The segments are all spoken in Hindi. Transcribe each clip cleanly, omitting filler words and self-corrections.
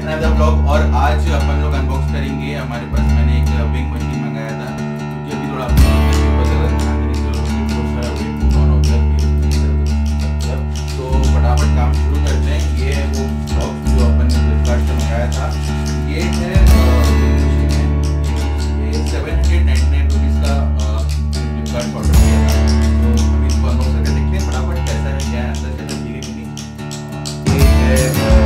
Another blog. और आज अपन लोग अनबॉक्स करेंगे। हमारे पास मैंने एक विंग मशीन मंगाया था, क्योंकि अभी थोड़ा तो फटाफट काम शुरू करते हैं। ये है वो ब्लॉग जो अपन ने फ्लिपकार्ट से मंगाया था। ये है ये 799 रुपीज़ का फ्लिपकार्ट ऑर्डर किया था। तो अभी इसको अनबॉक्स करके देखते हैं फटाफट कैसा है, क्या है अंदर से, ठीक है कि नहीं। ये है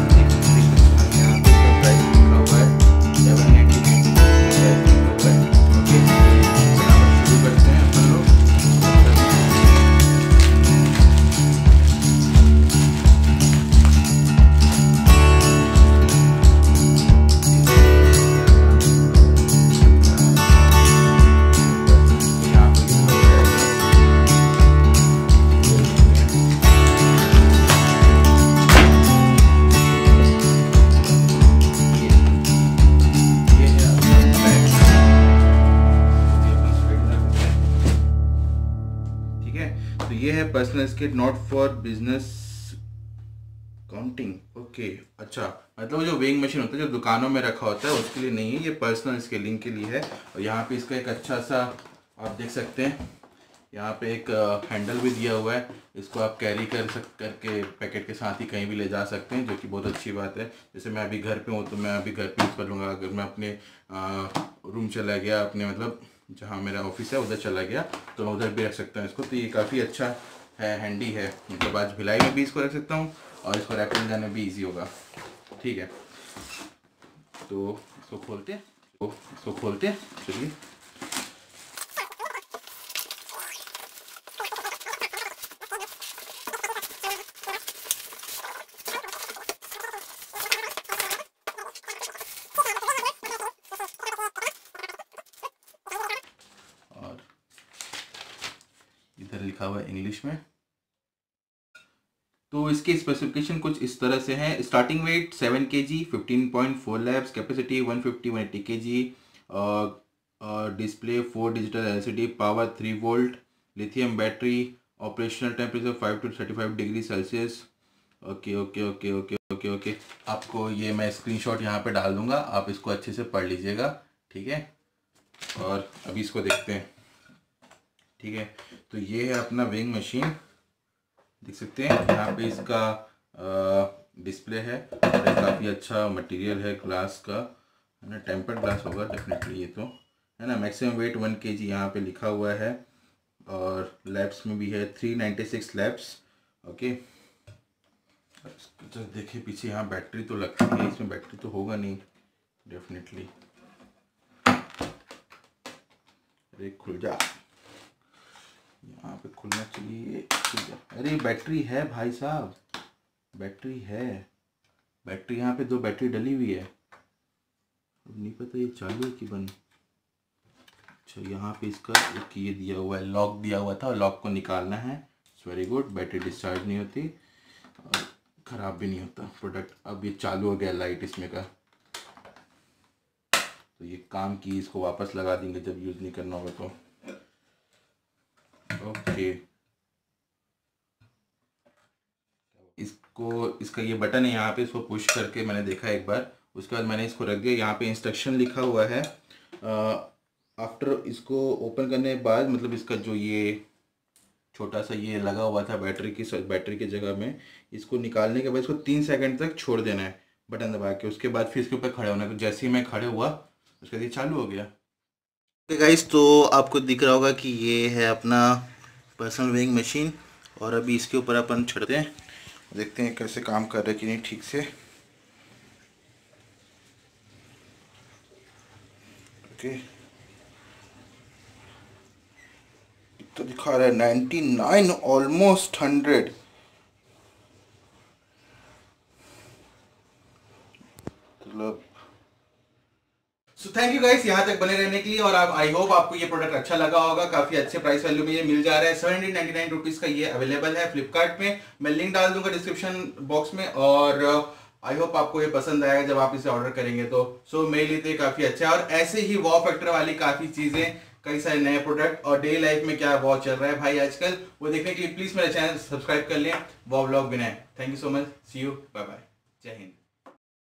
तो ये है personal skit not for business counting. Okay, अच्छा, मतलब जो वेइंग मशीन होता है जो दुकानों में रखा होता है उसके लिए नहीं है, ये पर्सनल स्केलिंग के लिए है। और यहाँ पे इसका एक अच्छा सा आप देख सकते हैं, यहाँ पे एक हैंडल भी दिया हुआ है। इसको आप कैरी करके पैकेट के साथ ही कहीं भी ले जा सकते हैं, जो कि बहुत अच्छी बात है। जैसे मैं अभी घर पे हूँ तो मैं अभी घर पे यूज़ कर लूँगा। अगर मैं अपने रूम चला गया, अपने मतलब जहाँ मेरा ऑफिस है उधर चला गया, तो मैं उधर भी रख सकता हूँ इसको। तो ये काफ़ी अच्छा है, हैंडी है। मतलब आज भिलाई में भी इसको रख सकता हूँ और इसको रैपिंग करने में भी ईजी होगा। ठीक है, तो इसको खोलते हैं चलिए। इधर लिखा हुआ है इंग्लिश में। तो इसके स्पेसिफिकेशन कुछ इस तरह से हैं। Starting weight 7 kg, 15.4 lbs, capacity 150-180 kg, display 4 digital LCD, power 3 volt, lithium battery, operational temperature 5 to 35 degree Celsius. Okay okay okay okay okay okay आपको ये मैं स्क्रीनशॉट यहाँ पे डाल दूंगा, आप इसको अच्छे से पढ़ लीजिएगा, ठीक है। और अभी इसको देखते हैं, ठीक है। तो ये है अपना वेइंग मशीन, देख सकते हैं यहाँ पे इसका डिस्प्ले है। और काफ़ी अच्छा मटेरियल है, ग्लास का है ना, टेम्पर्ड ग्लास होगा डेफिनेटली ये तो, है ना। मैक्सिमम वेट 1 kg यहाँ पे लिखा हुआ है। और लैब्स में भी है 396 लैब्स। ओके, जब देखिए पीछे यहाँ बैटरी तो लगती है, इसमें बैटरी तो होगा नहीं डेफिनेटली। अरे खुल जा, यहाँ पे खुलना चाहिए। अरे बैटरी है भाई साहब, बैटरी है, बैटरी यहाँ पे 2 बैटरी डली हुई है। अब नहीं पता ये चालू है कि बंद। अच्छा, यहाँ पे इसका एक ये दिया हुआ है, लॉक दिया हुआ था, लॉक को निकालना है। It's very good, battery discharge नहीं होती और ख़राब भी नहीं होता प्रोडक्ट। अब ये चालू हो गया लाइट इसमें का, तो ये काम की, इसको वापस लगा देंगे जब यूज़ नहीं करना होगा तो। ओके, इसका ये बटन है यहाँ पे, इसको पुश करके मैंने देखा एक बार, उसके बाद मैंने इसको रख दिया। यहाँ पे इंस्ट्रक्शन लिखा हुआ है। आफ्टर इसको ओपन करने के बाद, मतलब इसका जो ये छोटा सा ये लगा हुआ था बैटरी की जगह में, इसको निकालने के बाद इसको 3 सेकंड तक छोड़ देना है बटन दबा के। उसके बाद फिर इसके ऊपर खड़े होना है। तो जैसे ही मैं खड़े हुआ उसके बाद ये चालू हो गया। गाइस, तो आपको दिख रहा होगा कि ये है अपना पर्सनल वेइंग मशीन। और अभी इसके ऊपर अपन चढ़ते हैं, देखते हैं कैसे काम कर रहा है कि नहीं ठीक से। ओके, तो दिखा रहा है 99, ऑलमोस्ट 100। मतलब सो थैंक यू गाइस यहाँ तक बने रहने के लिए। और आप, आई होप आपको ये प्रोडक्ट अच्छा लगा होगा। काफी अच्छे प्राइस वैल्यू में ये मिल जा रहा है। 799 रुपीज़ का ये अवेलेबल है फ्लिपकार्ट में। मैं लिंक डाल दूंगा डिस्क्रिप्शन बॉक्स में। और आई होप आपको ये पसंद आएगा जब आप इसे ऑर्डर करेंगे तो। सो मेरे लिए तो ये काफी अच्छा है। और ऐसे ही वॉव फैक्टर वाली काफी चीजें, कई सारे नए प्रोडक्ट और डेली लाइफ में क्या वॉव चल रहा है भाई आजकल, वो देखने के लिए प्लीज मेरे चैनल सब्सक्राइब कर लें, wow vlog Vinay. Thank you so much, see you, bye bye, Jai Hind.